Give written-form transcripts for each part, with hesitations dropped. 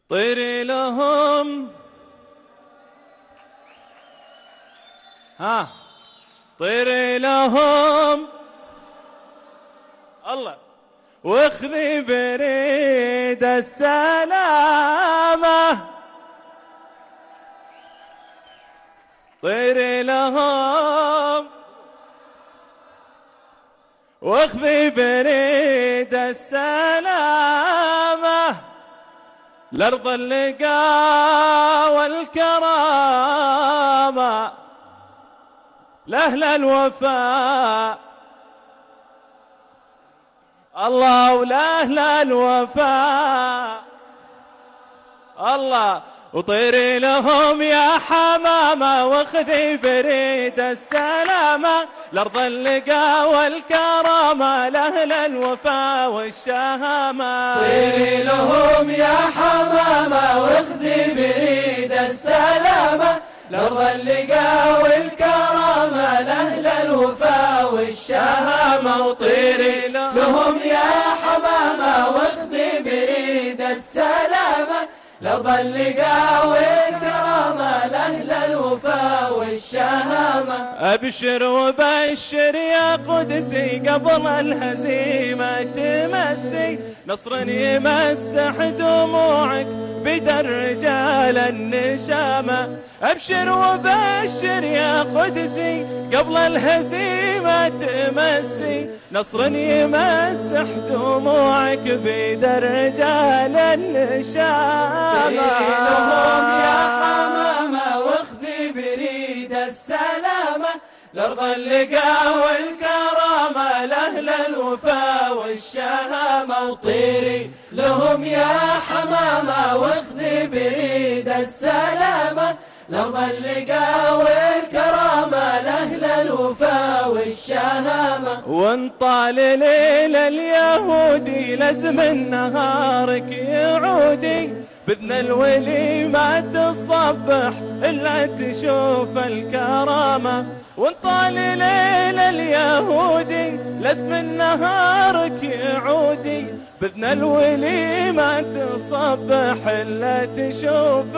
طيري لهم طيري لهم الله واخذي بريد السلامة. طيري لهم واخذي بريد السلامة لأرض اللقاء والكرامة لأهل الوفاء الله ولأهل الوفاء الله. وطيري لهم يا حمامة واخذي بريد السلامة لأرض اللقاء والكرامة لأهل الوفاء والشهامة. طيري لهم يا حمامة واخذي بريد السلامة لأرض اللقاء والكرامة لأهل الوفاء والشهامة. وطيري لهم يا حمامة واخذي بريد السلامة لأرض اللقاء والكرامة لأهل الوفاء والشهامة. أبشر وبشر يا قدسي قبل الهزيمة تمسي نصر يمسح دموعك بدا الرجال النشامة. أبشر وبشر يا قدسي قبل الهزيمة تمسي نصر يمسح دموعك بدا الرجال النشامة. طيري لهم يا حمامة واخذي بريد السلامة لأرض اللقاء والكرامة لأهل الوفاء والشهامة. وطيري لهم يا حمامة واخذي بريد السلامة لأرض اللقاء والكرامة لأهل الوفاء والشهامة. وانطال ليل اليهودي لازم نهارك يعودي بإذن الولي ما تصبح إلا تشوف الكرامة. وانطال ليل اليهودي لازم نهارك يعودي بإذن الولي ما تصبح إلا تشوف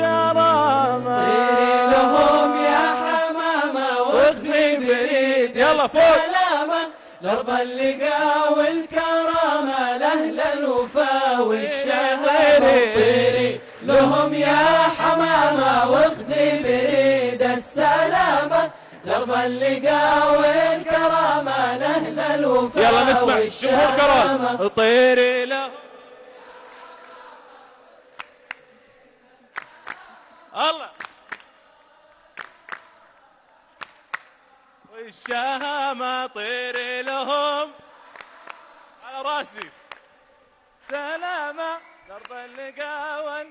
الكرامة. طيري لهم يا حمامة واخذي بريد السلامة لأرض اللقاء والكرامة لأهل الوفاء والشهامة. طيري لهم يا حمامة واخذي بريد السلامة لأرض اللقاء والكرامة لأهل الوفاء يلا نسمع جمهور كرام. طيري لهم الله والشهامة. طيري لهم على راسي سلامة لأرض اللقاء.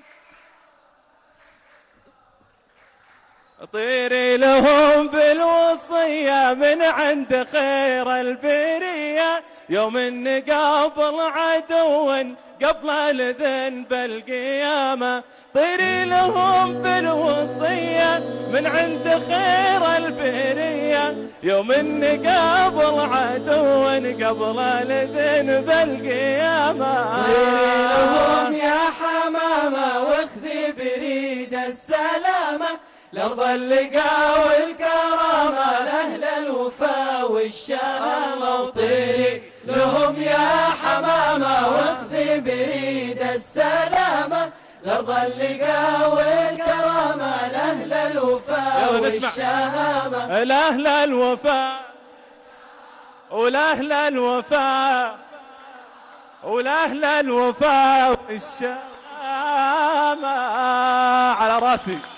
طيري لهم بالوصية من عند خير البرية يوم نقابل عدو قبل الذنب القيامة. طيري لهم بالوصية من عند خير البرية يوم نقابل عدو قبل الذنب القيامة. طيري لهم يا حمامة واخذي بريد السلامة لأرض اللقاء والكرامة لأهل الوفاء والشهامة. وطيري لهم يا حمامة واخذي بريد السلامة لأرض اللقاء والكرامة لأهل الوفاء والشهامة. لأهل الوفاء ولأهل الوفاء ولأهل الوفاء والشهامة على راسي.